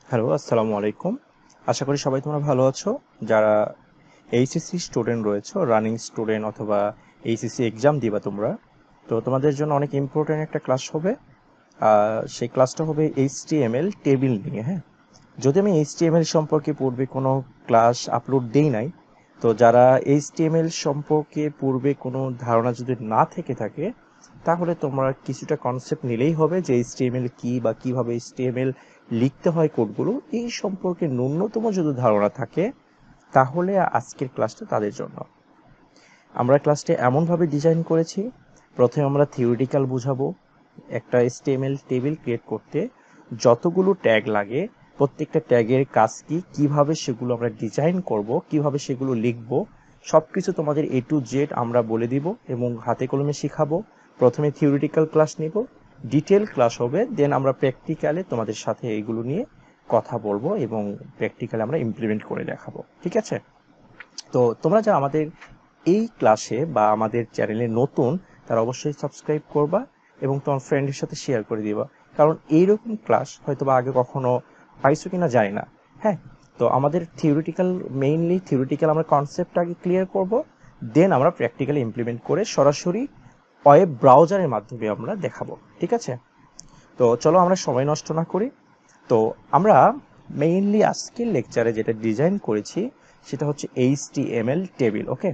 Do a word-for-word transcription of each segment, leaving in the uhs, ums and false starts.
Hello, আসসালামু আলাইকুম। আশা করি সবাই তোমরা ভালো আছো। যারা এইচএসসি স্টুডেন্ট রয়েছো, রানিং স্টুডেন্ট অথবা এইচএসসি এক্সাম দিবা তোমরা, তো তোমাদের জন্য অনেক ইম্পর্টেন্ট একটা ক্লাস হবে। আহ, সেই ক্লাসটা হবে এইচটিএমএল টেবিল নিয়ে। হ্যাঁ, যদি আমি এইচটিএমএল সম্পর্কে পূর্বে কোনো ক্লাস আপলোড দেই নাই, তো যারা এইচটিএমএল সম্পর্কে পূর্বে কোনো ধারণা যদি না থেকে থাকে, তাহলে তোমরা কিছুটা কনসেপ্ট নিলেই হবে যে এইচটিএমএল কি বা কিভাবে এইচটিএমএল লিখতে হয় কোডগুলো, এই সম্পর্কে ন্যূনতম যদি ধারণা থাকে, তাহলে আজকের ক্লাসটা তাদের জন্য। আমরা ক্লাসটা এমনভাবে ডিজাইন করেছি, প্রথমে আমরা থিওরিটিক্যাল বুঝাবো। একটা এইচটিএমএল টেবিল ক্রিয়েট করতে যতগুলো ট্যাগ লাগে, প্রত্যেকটা ট্যাগের কাজ কি, কিভাবে সেগুলো আমরা ডিজাইন করব, কিভাবে সেগুলো লিখব, সব কিছু তোমাদের এ টু জেড আমরা বলে দিব এবং হাতে কলমে শিখাবো। প্রথমে থিওরিটিক্যাল ক্লাস নিব, ডিটেল ক্লাস হবে, দেন আমরা প্র্যাকটিক্যালে তোমাদের সাথে এইগুলো নিয়ে কথা বলবো এবং প্র্যাকটিক্যালে আমরা ইমপ্লিমেন্ট করে দেখাবো। ঠিক আছে? তো তোমরা যারা আমাদের এই ক্লাসে বা আমাদের চ্যানেলে নতুন, তারা অবশ্যই সাবস্ক্রাইব করবা এবং তোমার ফ্রেন্ডের সাথে শেয়ার করে দিবা, কারণ এইরকম ক্লাস হয়তো বা আগে কখনো পাইছো কিনা জানি না। হ্যাঁ, তো আমাদের থিওরিটিক্যাল, মেইনলি থিওরিটিক্যাল আমরা কনসেপ্ট আগে ক্লিয়ার করব, দেন আমরা প্র্যাকটিক্যালি ইমপ্লিমেন্ট করে সরাসরি ওয়েব ব্রাউজারের মাধ্যমে আমরা দেখাবো। ঠিক আছে? তো চলো আমরা সময় নষ্ট না করি। তো আমরা মেইনলি আজকের লেকচারে যেটা ডিজাইন করেছি সেটা হচ্ছে এইচটিএমএল টেবিল। ওকে,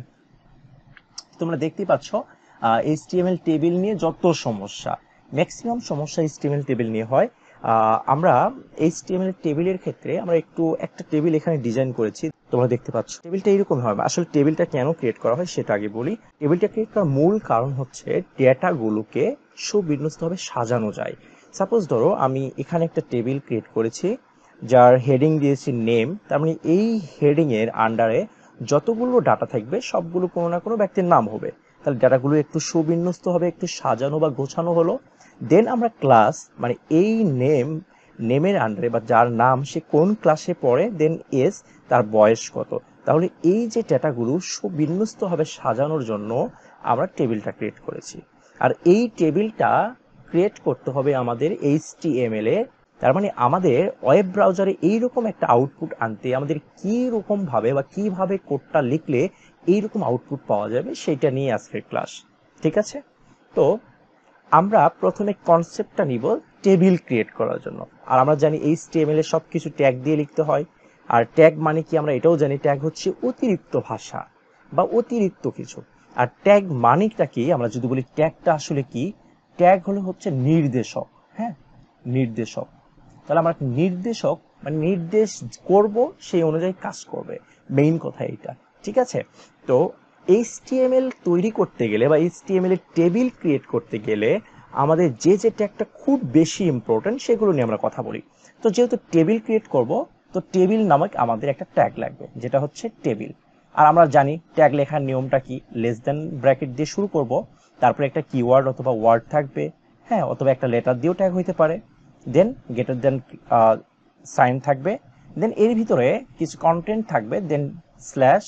তোমরা দেখতেই পাচ্ছ এইচটিএমএল টেবিল নিয়ে যত সমস্যা, ম্যাক্সিমাম সমস্যা এইচটিএমএল টেবিল নিয়ে হয়। আহ, আমরা এইচটিএমএল টেবিলের ক্ষেত্রে আমরা একটু একটা টেবিল এখানে ডিজাইন করেছি, তোমরা দেখতে পাচ্ছ। টেবিলটা এরকম হয়, আসলে টেবিলটা কেন ক্রিয়েট করা হয় সেটা আগে বলি। টেবিলটা ক্রিয়েট করার মূল কারণ হচ্ছে ডেটাগুলোকে সুবিন্যস্তভাবে সাজানো যায়। সাপোজ ধরো আমি এখানে একটা টেবিল ক্রিয়েট করেছি, যার হেডিং দিয়েছি নেম, তার মানে এই হেডিং এর আন্ডারে যতগুলো ডাটা থাকবে সবগুলো কোনো না কোনো ব্যক্তির নাম হবে। তাহলে ডাটাগুলো একটু সুবিন্যস্ত হবে, একটু সাজানো বা গোছানো হলো। দেন আমরা ক্লাস, মানে এই নেম, নেমের আন্ডারে বা যার নাম সে কোন ক্লাসে পড়ে, দেন এস, তার বয়স কত। তাহলে এই যে ডেটাগুলো সুবিন্যস্তভাবে সাজানোর জন্য আমরা টেবিলটা ক্রিয়েট করেছি। আর এই টেবিলটা ক্রিয়েট করতে হবে আমাদের এইচটিএমএল এ। তার মানে আমাদের ওয়েব ব্রাউজারে এইরকম একটা আউটপুট আনতে আমাদের কি রকম ভাবে বা কিভাবে কোডটা লিখলে এইরকম আউটপুট পাওয়া যাবে, সেটা নিয়ে আজকের ক্লাস। ঠিক আছে? তো আমরা প্রথমে কনসেপ্টটা নিব টেবিল ক্রিয়েট করার জন্য। আর আমরা জানি এইচটিএমএল এর সবকিছু ট্যাগ দিয়ে লিখতে হয়। আর ট্যাগ মানে কি আমরা এটাও জানি, ট্যাগ হচ্ছে অতিরিক্ত ভাষা বা অতিরিক্ত কিছু। আর ট্যাগ মানেটা কি, আমরা যদি বলি ট্যাগটা আসলে কি, ট্যাগ হলো হচ্ছে নির্দেশক। হ্যাঁ, নির্দেশক। তাহলে আমরা নির্দেশক মানে নির্দেশ করব, সেই অনুযায়ী কাজ করবে, মেইন কথা এইটা। ঠিক আছে? তো এইচটিএমএল তৈরি করতে গেলে বা এইচটিএমএল এর টেবিল ক্রিয়েট করতে গেলে আমাদের যে যে ট্যাগটা খুব বেশি ইম্পর্টেন্ট সেগুলো নিয়ে আমরা কথা বলি। তো যেহেতু টেবিল ক্রিয়েট করব, তো টেবিল নামক আমাদের একটা ট্যাগ লাগবে, যেটা হচ্ছে টেবিল। আর আমরা জানি ট্যাগ লেখার নিয়মটা কি, লেস দেন ব্র্যাকেট দিয়ে শুরু করব, তারপরে একটা কিওয়ার্ড অথবা ওয়ার্ড থাকবে, হ্যাঁ, অথবা একটা লেটার দিয়েও ট্যাগ হইতে পারে, দেন গ্রেটার দেন সাইন থাকবে, দেন এর ভিতরে কিছু কন্টেন্ট থাকবে, দেন স্ল্যাশ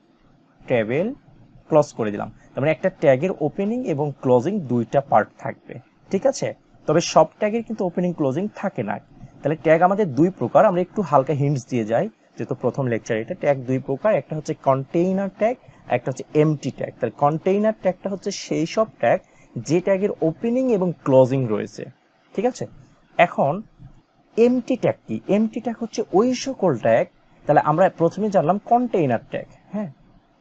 টেবিল ক্লোজ করে দিলাম। তার মানে একটা ট্যাগের ওপেনিং এবং ক্লোজিং দুইটা পার্ট থাকবে। ঠিক আছে? তবে সব ট্যাগের কিন্তু ওপেনিং ক্লোজিং থাকে না। তাহলে ট্যাগ আমাদের দুই প্রকার, আমরা একটু হালকা হিন্টস দিয়ে যাই, যেহেতু প্রথম লেকচার এটা। ট্যাগ দুই প্রকার, একটা হচ্ছে কন্টেইনার ট্যাগ, একটা হচ্ছে এমটি ট্যাগ। তাহলে কন্টেইনার ট্যাগটা হচ্ছে সেই সব ট্যাগ যে ট্যাগের ওপেনিং এবং ক্লোজিং রয়েছে। ঠিক আছে? এখন এমটি ট্যাগ কি? এমটি ট্যাগ হচ্ছে ওই সকল ট্যাগ, তাহলে আমরা প্রথমে জানলাম কন্টেইনার ট্যাগ। হ্যাঁ,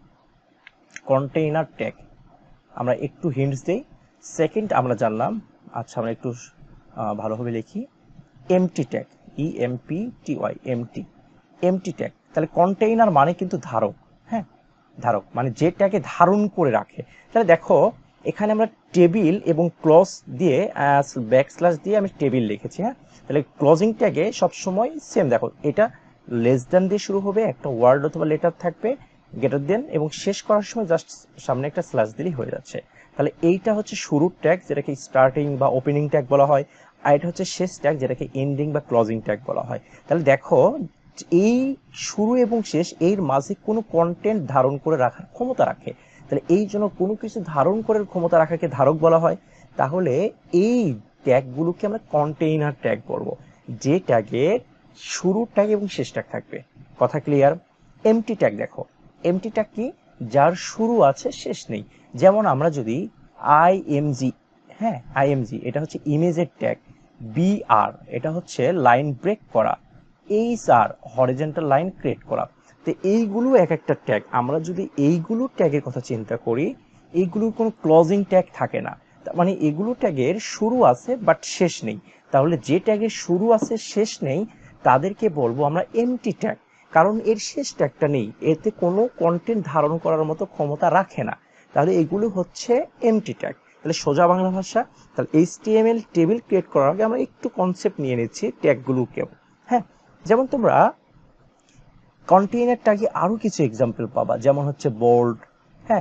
কন্টেইনার ট্যাগ আমরা একটু হিন্টস দেই। সেকেন্ড আমরা জানলাম, আচ্ছা আমরা একটু ভালোভাবে লিখি, empty tag, E M P T Y, empty, empty tag. তাহলে কন্টেইনার মানে কিন্তু ধারক। হ্যাঁ, ধারক মানে যে ট্যাগে ধারণ করে রাখে। তাহলে দেখো এখানে আমরা টেবিল এবং ক্লোজ দিয়ে ব্যাক স্ল্যাশ দিয়ে আমি টেবিল লিখেছি। হ্যাঁ, তাহলে ক্লোজিং ট্যাগে সবসময় সেম, দেখো এটা লেস দেন দিয়ে শুরু হবে, একটা ওয়ার্ড অথবা লেটার থাকবে, গ্রেটার দেন, এবং শেষ করার সময় জাস্ট সামনে একটা স্ল্যাশ দিলেই হয়ে যাচ্ছে। তাহলে এইটা হচ্ছে শুরুর ট্যাগ, যেটাকে স্টার্টিং বা ওপেনিং ট্যাগ বলা হয়, আর এটা হচ্ছে শেষ ট্যাগ, যেটাকে এন্ডিং বা ক্লোজিং ট্যাগ বলা হয়। তাহলে দেখো এই শুরু এবং শেষ এর মাঝে কোনো কন্টেন্ট ধারণ করে রাখার ক্ষমতা রাখে। তাহলে এই জন্য কোনো কিছু ধারণ করার ক্ষমতা রাখাকে ধারক বলা হয়। তাহলে এই ট্যাগগুলোকে আমরা কন্টেইনার ট্যাগ বলবো, যে ট্যাগের শুরুর ট্যাগ এবং শেষ ট্যাগ থাকবে। কথা ক্লিয়ার? এমটি ট্যাগ দেখো, এমটি ট্যাগ কি? যার শুরু আছে শেষ নেই। যেমন আমরা যদি আইএমজি, হ্যাঁ আইএমজি এটা হচ্ছে ইমেজের ট্যাগ, বিআর এটা হচ্ছে লাইন ব্রেক করা, এইচআর হরিজন্টাল লাইন ক্রিয়েট করা। তো এইগুলো এক একটা ট্যাগ। আমরা যদি এইগুলো ট্যাগের কথা চিন্তা করি, এইগুলোর কোনো ক্লোজিং ট্যাগ থাকে না, তার মানে এগুলো ট্যাগের শুরু আছে বাট শেষ নেই। তাহলে যে ট্যাগের শুরু আছে শেষ নেই তাদেরকে বলবো আমরা এমটি ট্যাগ, কারণ এর শেষ ট্যাগটা নেই, এতে কোনো কন্টেন্ট ধারণ করার মতো ক্ষমতা রাখে না। তাহলে এগুলো হচ্ছে এমটি ট্যাগ। তাহলে সোজা বাংলা ভাষা, তাহলে এইচটিএমএল টেবিল ক্রিয়েট করার আগে আমরা একটু কনসেপ্ট নিয়ে নিচ্ছি ট্যাগগুলোকে। হ্যাঁ, যেমন তোমরা কন্টেইনার ট্যাগে আরো কিছু এক্সাম্পল পাবা, যেমন হচ্ছে বোল্ড, হ্যাঁ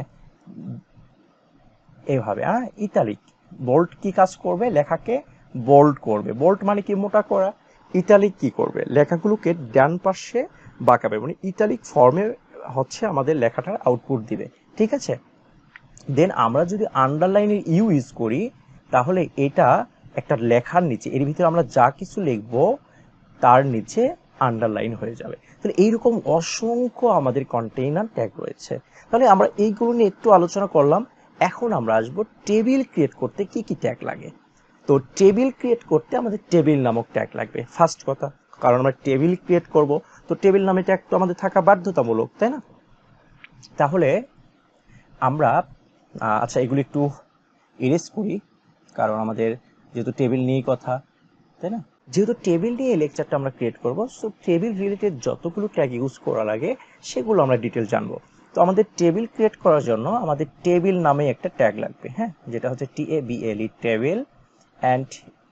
এইভাবে, হ্যাঁ ইতালিক। বোল্ড কি কাজ করবে? লেখাকে বোল্ড করবে। বোল্ড মানে কি? মোটা করা। ইতালিক কি করবে? লেখাগুলোকে ডান পাশে বাঁকাবে, মানে ইতালিক ফর্মে হচ্ছে আমাদের লেখাটার আউটপুট দিবে। ঠিক আছে? দেন আমরা যদি আন্ডারলাইনের ইউ ইউজ করি তাহলে এটা একটা লেখার নিচে, এর ভিতরে আমরা যা কিছু লিখবো তার নিচে আন্ডারলাইন হয়ে যাবে। তাহলে এইরকম অসংখ্য আমাদের কন্টেইনার ট্যাগ রয়েছে। তাহলে আমরা এইগুলো নিয়ে একটু আলোচনা করলাম। এখন আমরা আসবো টেবিল ক্রিয়েট করতে কি কি ট্যাগ লাগে। তো টেবিল ক্রিয়েট করতে আমাদের টেবিল নামক ট্যাগ লাগবে ফার্স্ট কথা, কারণ আমরা টেবিল ক্রিয়েট করব, তো টেবিল নামে ট্যাগ তো আমাদের থাকা বাধ্যতামূলক, তাই না? তাহলে আমরা আচ্ছা এগুলো একটু ইরেজ করি, কারণ আমাদের যেহেতু টেবিল নিয়ে কথা, তাই না? যেহেতু টেবিল নিয়ে লেকচারটা আমরা ক্রিয়েট করব, সো টেবিল রিলেটেড যতগুলো ট্যাগ ইউজ করা লাগে সেগুলো আমরা ডিটেল জানবো। তো আমাদের টেবিল ক্রিয়েট করার জন্য আমাদের টেবিল নামে একটা ট্যাগ লাগবে, হ্যাঁ, যেটা হচ্ছে T A B L E table, and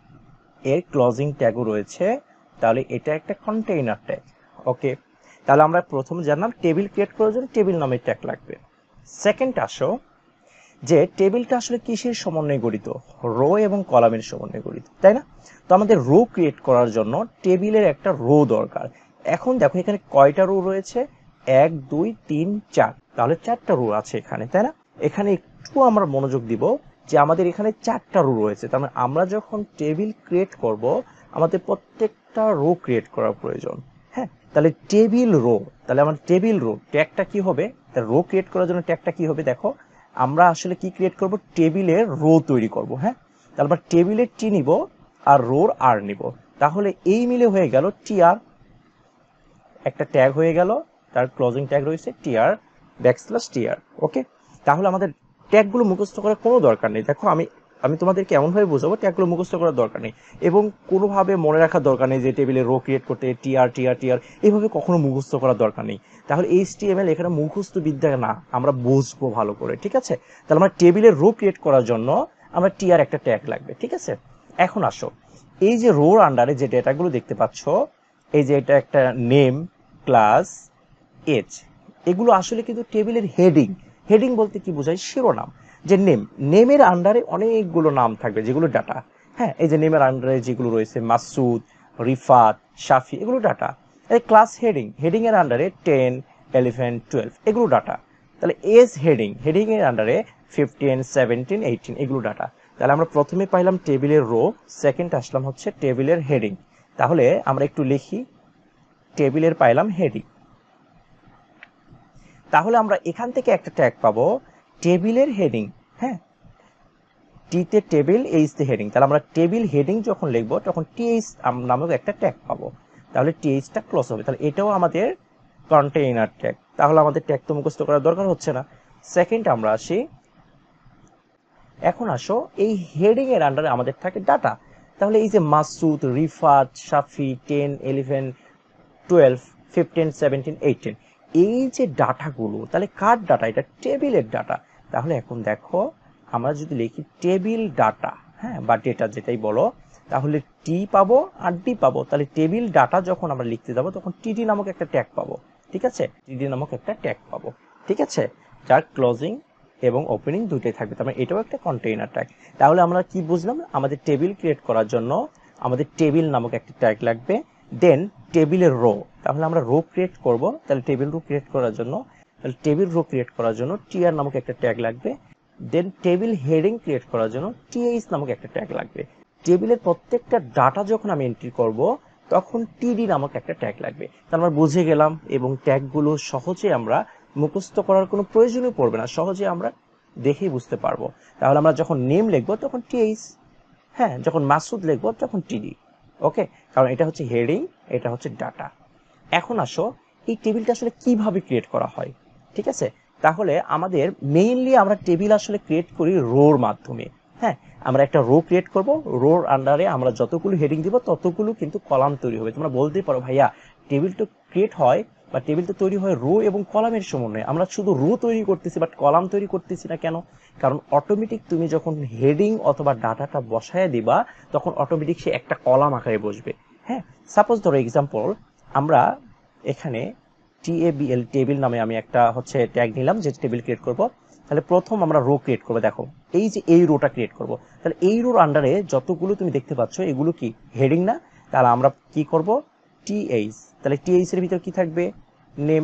এর ক্লোজিং ট্যাগও রয়েছে। তাহলে এটা একটা কন্টেইনার ট্যাগ। ওকে, তাহলে আমরা প্রথম জানলাম টেবিল ক্রিয়েট করার জন্য টেবিল নামে ট্যাগ লাগবে। সেকেন্ড আসো যে টেবিলটা আসলে কিসের সমন্বয়ে গঠিত? রো এবং কলামের সমন্বয়ে গঠিত, তাই না? তো আমাদের রো ক্রিয়েট করার জন্য টেবিলের একটা রো দরকার। এখন দেখো এখানে কয়টা রো রয়েছে? এক দুই তিন চার, তাহলে চারটা রো আছে এখানে, তাই না? এখানে একটু আমরা মনোযোগ দিব যে আমাদের এখানে চারটা রো রয়েছে, তার মানে আমরা যখন টেবিল ক্রিয়েট করব আমাদের প্রত্যেকটা রো ক্রিয়েট করা প্রয়োজন। হ্যাঁ, তাহলে টেবিল রো, তাহলে আমার টেবিল রো ট্যাগটা কি হবে? রো ক্রিয়েট করার জন্য ট্যাগটা কি হবে? দেখো আমরা আসলে কি ক্রিয়েট করব? টেবিলের রো তৈরি করব। হ্যাঁ, তারপর টেবিলের টি নিব আর রোর আর নিব, তাহলে এই মিলে হয়ে গেল টিআর, একটা ট্যাগ হয়ে গেল, তার ক্লোজিং ট্যাগ রয়েছে টিআর ব্যাকস্ল্যাশ টিআর। ওকে, তাহলে আমাদের ট্যাগগুলো মুখস্থ করার কোনো দরকার নেই। দেখো আমি আমি তোমাদেরকে এমনভাবে বোঝাবো ট্যাগগুলো মুখস্থ করার দরকার নেই, এবং কোনোভাবে মনে রাখার দরকার নেই যে টেবিলে রো ক্রিয়েট করতে টিআর টিআর টিআর এইভাবে কখনো মুখস্থ করার দরকার নেই। তাহলে এইচটিএমএল এখানে মুখস্থ বিদ্যা না, আমরা বুঝবো ভালো করে। ঠিক আছে, তাহলে আমরা টেবিলের রো ক্রিয়েট করার জন্য আমরা টিআর একটা ট্যাগ লাগবে। ঠিক আছে, এখন আসো এই যে রোর আন্ডারে যে ডেটাগুলো দেখতে পাচ্ছ, এই যে এটা একটা নেম, ক্লাস, এজ, এগুলো আসলে কিন্তু টেবিলের হেডিং। হেডিং বলতে কি বোঝায়? শিরোনাম। যে নেম, নেমের আন্ডারে অনেকগুলো নাম থাকবে যেগুলো ডাটা। হ্যাঁ, এই যে নেমের আন্ডারে যেগুলো রয়েছে মাসুদ, রিফাত, শাফি, এগুলো ডাটা। এই ক্লাস হেডিং, হেডিং এর আন্ডারে টেন, ইলেভেন, টুয়েলভ, এগুলো ডাটা। তাহলে এজ হেডিং, হেডিং এর আন্ডারে ফিফটিন, সেভেন্টিন, এইটিন, এগুলো ডাটা। তাহলে আমরা প্রথমে পাইলাম টেবিলের রো, সেকেন্ড আসলাম হচ্ছে টেবিলের হেডিং। তাহলে আমরা একটু লিখি, টেবিলের পাইলাম হেডিং। তাহলে আমরা এখান থেকে একটা ট্যাগ পাবো টেবিলের হেডিং। হ্যাঁ, টিতে টেবিল, এইচ তে হেডিং। তাহলে আমরা টেবিল হেডিং যখন লিখবো তখন টিএইচ নামক একটা ট্যাগ পাবো। তাহলে টিএইচটা ক্লোজ হবে, তাহলে এটাও আমাদের কন্টেইনার ট্যাগ। তাহলে আমাদের ট্যাগ তো মুখস্থ করার দরকার হচ্ছে না। সেকেন্ড আমরা আসি, এখন আসো এই হেডিং এর আন্ডারে আমাদের থাকে ডাটা। তাহলে এই যে Masud, Rifat, Shafi, ten, eleven, twelve, fifteen, seventeen, eighteen, এই যে ডাটাগুলো, তাহলে কার ডাটা? এটা টেবিলের ডাটা। তাহলে এখন দেখো আমরা যদি লিখি টেবিল ডাটা, হ্যাঁ, বা ডেটা যেটাই বলো, তাহলে টি পাবো আর ডি পাবো। তাহলে টেবিল ডাটা যখন আমরা লিখতে যাবো তখন টিডি নামক একটা ট্যাগ পাবো। ঠিক আছে, টিডি নামক একটা ট্যাগ পাবো। ঠিক আছে, যার ক্লোজিং এবং ওপেনিং দুটোই থাকবে, তার মানে এটাও একটা কন্টেইনার ট্যাগ। তাহলে আমরা কি বুঝলাম? আমাদের টেবিল ক্রিয়েট করার জন্য আমাদের টেবিল নামক একটা ট্যাগ লাগবে, দেন টেবিলের রো। তাহলে আমরা রো ক্রিয়েট করব, তাহলে টেবিল রো ক্রিয়েট করার জন্য, তাহলে টেবিল রো ক্রিয়েট করার জন্য টিআর নামক একটা ট্যাগ লাগবে, দেন টেবিল হেডিং ক্রিয়েট করার জন্য টিএইচ নামক একটা ট্যাগ লাগবে। টেবিলের প্রত্যেকটা ডাটা যখন আমি এন্ট্রি করব তখন টিডি নামক একটা ট্যাগ লাগবে। তার আমরা বুঝে গেলাম এবং ট্যাগগুলো সহজে আমরা মুখস্থ করার কোনো প্রয়োজনই পড়বে না, সহজে আমরা দেখেই বুঝতে পারবো। তাহলে আমরা যখন নেম লিখবো তখন টিএইচ, হ্যাঁ, যখন মাসুদ লিখবো তখন টিডি। ওকে, কারণ এটা হচ্ছে হেডিং, এটা হচ্ছে ডাটা। এখন আসো এই টেবিলটা আসলে কিভাবে ক্রিয়েট করা হয়। ঠিক আছে, তাহলে আমাদের মেইনলি আমরা টেবিল আসলে ক্রিয়েট করি রোর মাধ্যমে। হ্যাঁ, আমরা একটা রো ক্রিয়েট করব, রোর আন্ডারে আমরা যতগুলো হেডিং দিব ততগুলো কিন্তু কলাম তৈরি হবে। তোমরা বলতেই পারো ভাইয়া টেবিল তো ক্রিয়েট হয় বা টেবিল তো তৈরি হয় রো এবং কলামের সমন্বয়ে, আমরা শুধু রো তৈরি করতেছি বাট কলাম তৈরি করতেছি না কেন? কারণ অটোমেটিক তুমি যখন হেডিং অথবা ডাটাটা বসায় দিবা তখন অটোমেটিক সে একটা কলাম আকারে বসবে। হ্যাঁ, সাপোজ ধরো এক্সাম্পল আমরা এখানে টিএবিএল টেবিল নামে আমি একটা হচ্ছে ট্যাগ নিলাম যে টেবিল ক্রিয়েট করব। তাহলে প্রথম আমরা রো ক্রিয়েট করব, দেখো এই যে এই রোটা ক্রিয়েট করব। তাহলে এই রোর আন্ডারে যতগুলো তুমি দেখতে পাচ্ছ এগুলো কি হেডিং না? তাহলে আমরা কি করব টিএইচ, তাহলে টিএইচ এর ভিতর কি থাকবে নেম,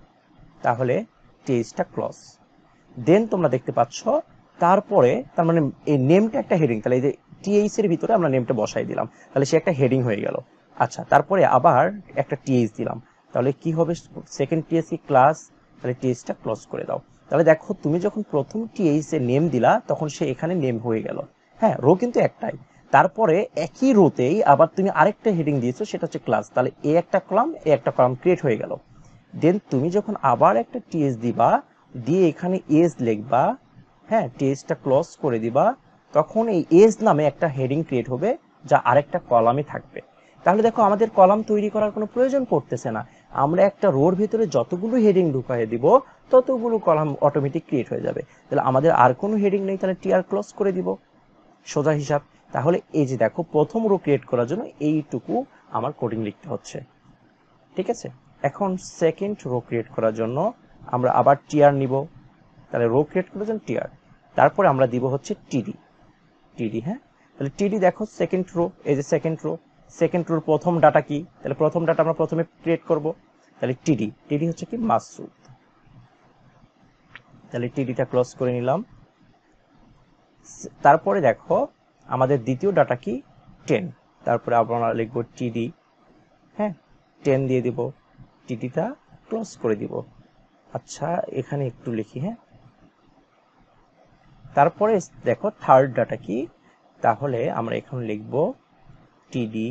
তাহলে টিএইচটা ক্লোজ। দেন তোমরা দেখতে পাচ্ছ তারপরে তার মানে এই নেমটা একটা হেডিং, তাহলে এই যে টিএইচ এর ভিতরে আমরা নেমটা বসাই দিলাম, তাহলে সে একটা হেডিং হয়ে গেল। আচ্ছা, তারপরে আবার একটা টিএইচ দিলাম, তাহলে কি হবে সেকেন্ড টিএইচ কি ক্লাস, তাহলে টিএইচটা ক্লোজ করে দাও। তাহলে দেখো তুমি যখন প্রথম টিএইচ এর নেম দিলা তখন সে এখানে নেম হয়ে গেল। হ্যাঁ, রো কিন্তু একটাই। তারপরে একই রোতেই আবার তুমি আরেকটা হেডিং দিয়েছো, সেটা হচ্ছে ক্লাস, তাহলে এ একটা কলাম এ একটা কলাম ক্রিয়েট হয়ে গেল। দেন তুমি যখন আবার একটা টিএইচ দিবা, দিয়ে এখানে এজ লিখবা, হ্যাঁ, টিএইচটা ক্লোজ করে দিবা, তখন এই এজ নামে একটা হেডিং ক্রিয়েট হবে যা আরেকটা কলামে থাকবে। তাহলে দেখো আমাদের কলাম তৈরি করার কোনো প্রয়োজন পড়তেছে না, আমরা একটা রোর ভিতরে যতগুলো হেডিং ঢুকাই দিব ততগুলো কলাম অটোমেটিক ক্রিয়েট হয়ে যাবে। তাহলে আমাদের আর কোনো হেডিং নেই, তাহলে টিআর ক্লোজ করে দিব, সোজা হিসাব। তাহলে এই যে দেখো প্রথম রো ক্রিয়েট করার জন্য এইটুকু আমার কোডিং লিখতে হচ্ছে। ঠিক আছে, এখন সেকেন্ড রো ক্রিয়েট করার জন্য আমরা আবার টিআর নিব, তাহলে রো ক্রিয়েট করার জন্য টিআর, তারপরে আমরা দিব হচ্ছে টিডি, টিডি, হ্যাঁ, তাহলে টিডি দেখো সেকেন্ড রো, এই যে সেকেন্ড রো, সেকেন্ড রোর প্রথম ডাটা কি, তাহলে প্রথম ডাটা আমরা প্রথমে ক্রিয়েট করব, তাহলে টিডি, টিডি হচ্ছে কি মাসুদ, তাহলে টিডিটা ক্লোজ করে নিলাম। তারপরে দেখো আমাদের দ্বিতীয় ডাটা কি টেন, তারপরে আমরা লিখবো টিডি, হ্যাঁ, টেন দিয়ে দিব, টিডিটা ক্লোজ করে দিব। আচ্ছা, এখানে একটু লিখি, হ্যাঁ, তারপরে দেখো থার্ড ডাটা কি, তাহলে আমরা এখন লিখব টিডি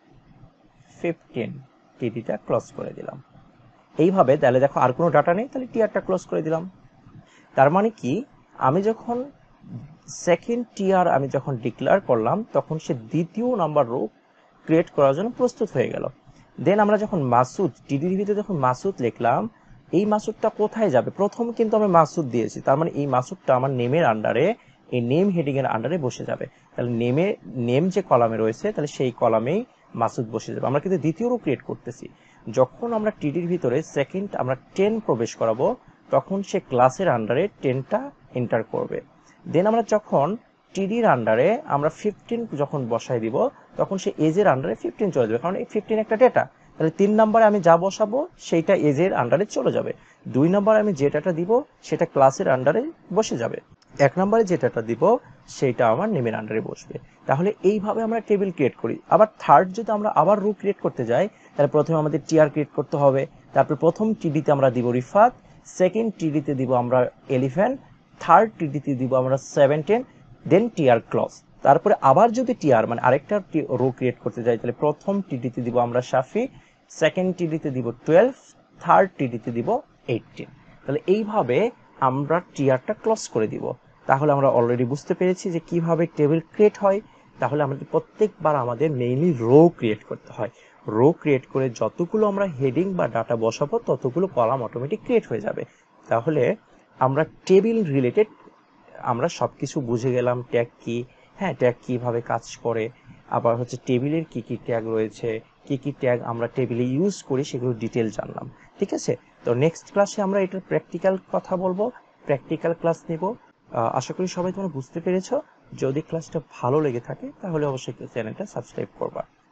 ফিফটিন, টিডিটা ক্লোজ করে দিলাম। এইভাবে তাহলে দেখো আর কোনো ডাটা নেই, তাহলে টিআরটা ক্লোজ করে দিলাম। তার মানে কি আমি যখন সেকেন্ড টিআর আমি যখন ডিক্লেয়ার করলাম তখন সে দ্বিতীয় নাম্বার রো ক্রিয়েট করার জন্য প্রস্তুত হয়ে গেল। দেন আমরা যখন মাসুদ টিডির ভিতরে যখন মাসুদ লিখলাম, এই মাসুদটা কোথায় যাবে? প্রথম কিন্তু আমরা মাসুদ দিয়েছি, তার মানে এই মাসুদটা আমার নেমের আন্ডারে, এই নেম হেডিং এর আন্ডারে বসে যাবে। তাহলে নেমে নেম যে কলামে রয়েছে তাহলে সেই কলামেই মাসুদ বসে যাবে। আমরা কিন্তু দ্বিতীয় রো ক্রিয়েট করতেছি। যখন আমরা টিডির ভিতরে সেকেন্ড আমরা টেন প্রবেশ করাবো তখন সে ক্লাসের আন্ডারে টেনটা এন্টার করবে। দেন আমরা যখন টিডির আন্ডারে আমরা ফিফটিন যখন বসাই দিব তখন সে এজের আন্ডারে ফিফটিন চলে যাবে, কারণ এই ফিফটিন একটা ডেটা। তাহলে তিন নম্বরে আমি যা বসাবো সেইটা এজের আন্ডারে চলে যাবে। দুই নম্বরে আমি যে ডাটা দিব সেটা ক্লাসের আন্ডারে বসে যাবে। এক নম্বরে যে ডাটা দিব সেটা আমার নেমের আন্ডারে বসবে। তাহলে এইভাবে আমরা টেবিল ক্রিয়েট করি। আবার থার্ড যদি আমরা আবার রো ক্রিয়েট করতে যাই তাহলে প্রথমে আমাদের টিআর ক্রিয়েট করতে হবে, তারপর প্রথম টিডিতে আমরা দিব রিফাত, সেকেন্ড টিডিতে দিব আমরা এলিফ্যান্ট, থার্ড টিডিতে দিব আমরা সেভেন্টিন, দেন টিআর ক্লোজ। তারপরে আবার যদি টিআর মানে আরেকটা রো ক্রিয়েট করতে যাই তাহলে প্রথম টিডিতে দিব আমরা শাফি, সেকেন্ড টিডিতে দিব টুয়েলভ, থার্ড টিডিতে দিব এইটিন। তাহলে এইভাবে আমরা টিআরটা ক্লোজ করে দিব। তাহলে আমরা অলরেডি বুঝতে পেরেছি যে কিভাবে টেবিল ক্রিয়েট হয়। তাহলে আমাদের প্রত্যেকবার আমাদের মেইনলি রো ক্রিয়েট করতে হয়। রো ক্রিয়েট করে যতগুলো আমরা হেডিং বা ডাটা বসাবো ততগুলো কলাম অটোমেটিক ক্রিয়েট হয়ে যাবে। তাহলে আমরা টেবিল রিলেটেড আমরা সবকিছু বুঝে গেলাম, ট্যাগ কি, হ্যাঁ, ট্যাগ কিভাবে কাজ করে, আবার হচ্ছে টেবিলের কি কি ট্যাগ রয়েছে, কি কি ট্যাগ আমরা টেবিলে ইউজ করি সেগুলো ডিটেল জানলাম। ঠিক আছে, তো নেক্সট ক্লাসে আমরা এটার প্র্যাকটিক্যাল কথা বলবো, প্র্যাকটিক্যাল ক্লাস নিব। আশা করি সবাই তোমরা বুঝতে পেরেছো। যদি ক্লাসটা ভালো লেগে থাকে তাহলে অবশ্যই চ্যানেলটা সাবস্ক্রাইব করবা।